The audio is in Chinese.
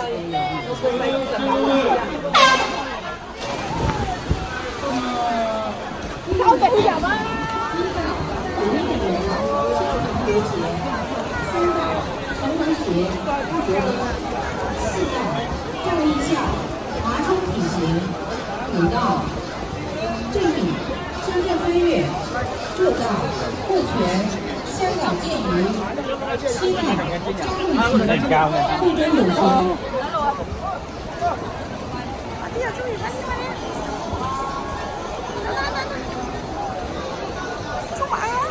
好等一下吧。 教艺校、华中体型、武道、正理、深圳飞跃、热道、护拳、香港剑鱼、西汉、江路旗、护真武术。 出马呀！